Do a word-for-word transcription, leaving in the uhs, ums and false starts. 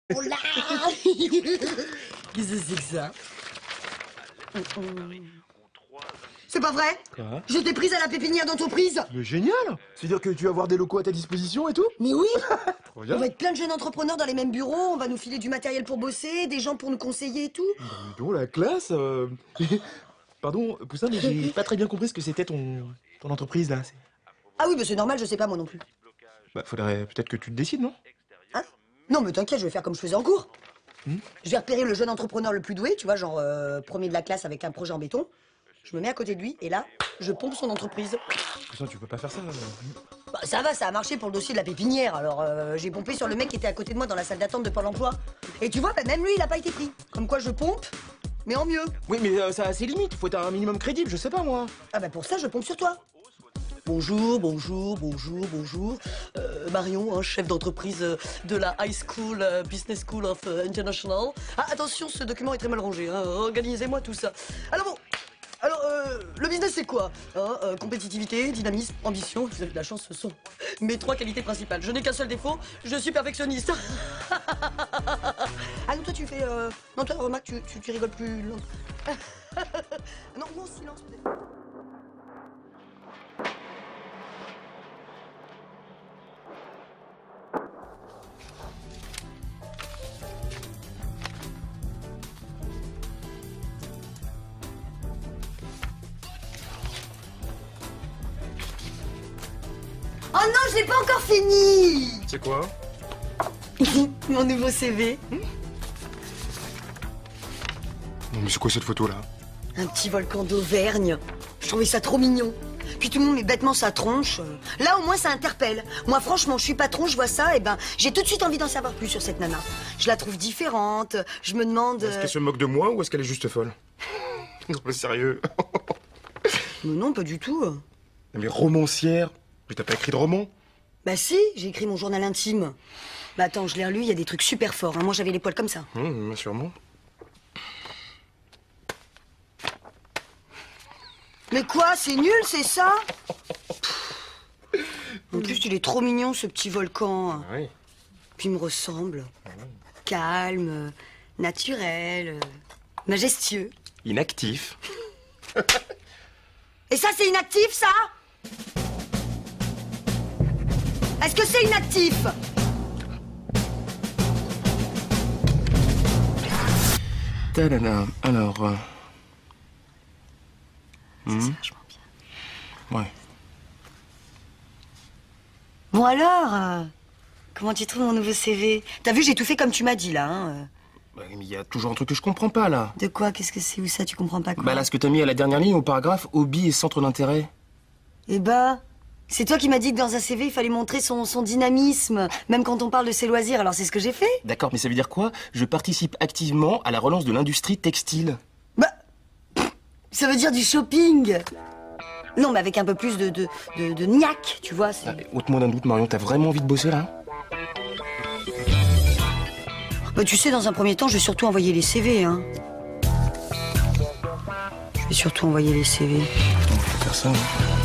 Oh là. Qu'est-ce que c'est que ça? C'est pas vrai? Quoi? Je t'ai prise à la pépinière d'entreprise. Mais génial! C'est-à-dire que tu vas avoir des locaux à ta disposition et tout? Mais oui. Trop bien. On va être plein de jeunes entrepreneurs dans les mêmes bureaux, on va nous filer du matériel pour bosser, des gens pour nous conseiller et tout. Bah, dis donc, la classe euh... Pardon, Poussin, mais j'ai pas très bien compris ce que c'était ton... ton entreprise, là. Ah oui, bah c'est normal, je sais pas moi non plus. Bah, faudrait peut-être que tu te décides, non? Hein? Non mais t'inquiète, je vais faire comme je faisais en cours. Hmm? Je vais repérer le jeune entrepreneur le plus doué, tu vois, genre euh, premier de la classe avec un projet en béton. Je me mets à côté de lui et là, je pompe son entreprise. Poussin, tu peux pas faire ça. Bah, ça va, ça a marché pour le dossier de la pépinière. Alors euh, j'ai pompé sur le mec qui était à côté de moi dans la salle d'attente de Pôle emploi. Et tu vois, bah, même lui, il a pas été pris. Comme quoi je pompe, mais en mieux. Oui, mais euh, ça a ses limites. Faut être un minimum crédible, je sais pas, moi. Ah bah pour ça, je pompe sur toi. Bonjour, bonjour, bonjour, bonjour. Euh, Marion, hein, chef d'entreprise euh, de la High School, euh, Business School of euh, International. Ah, attention, ce document est très mal rangé. Hein. Organisez-moi tout ça. Alors bon, alors euh, le business c'est quoi hein euh, Compétitivité, dynamisme, ambition. Vous avez de la chance, ce sont mes trois qualités principales. Je n'ai qu'un seul défaut, je suis perfectionniste. Ah non, toi tu fais... Euh... Non, toi, remarque, tu, tu, tu rigoles plus longtemps. Non, non, silence peut-être. Oh non, je l'ai pas encore fini. C'est quoi? Mon nouveau C V. Non, mais c'est quoi cette photo, là? Un petit volcan d'Auvergne. Je trouvais ça trop mignon. Puis tout le monde met bêtement sa tronche. Là, au moins, ça interpelle. Moi, franchement, je suis patron, je vois ça, et ben, j'ai tout de suite envie d'en savoir plus sur cette nana. Je la trouve différente. Je me demande... Est-ce qu'elle se moque de moi ou est-ce qu'elle est juste folle? Non, mais sérieux. Mais non, pas du tout. Mais romancière? Mais t'as pas écrit de roman? Bah si, j'ai écrit mon journal intime. Bah attends, je l'ai relu, il y a des trucs super forts. Hein. Moi, j'avais les poils comme ça. Mmh, sûrement. Mais quoi, c'est nul, c'est ça? En plus, il est trop mignon, ce petit volcan. Ah oui. Puis il me ressemble. Calme, naturel, majestueux. Inactif. Et ça, c'est inactif, ça? Est-ce que c'est inactif? Tadada. Alors... Euh... Ça, hmm. c'est vachement bien. Ouais. Bon alors, euh, comment tu trouves mon nouveau C V? T'as vu, j'ai tout fait comme tu m'as dit, là, hein? Bah, mais il y a toujours un truc que je comprends pas, là. De quoi? Qu'est-ce que c'est? Où ça, tu comprends pas quoi? Bah là, ce que t'as mis à la dernière ligne au paragraphe, hobby et centre d'intérêt. Eh bah, c'est toi qui m'as dit que dans un C V, il fallait montrer son, son dynamisme, même quand on parle de ses loisirs, alors c'est ce que j'ai fait. D'accord, mais ça veut dire quoi? Je participe activement à la relance de l'industrie textile. Bah, ça veut dire du shopping. Non, mais avec un peu plus de, de, de, de niaque, tu vois. Ah, ôte-moi d'un doute, Marion, t'as vraiment envie de bosser, là? Bah, tu sais, dans un premier temps, je vais surtout envoyer les C V, hein. Je vais surtout envoyer les C V. On peut faire ça, hein.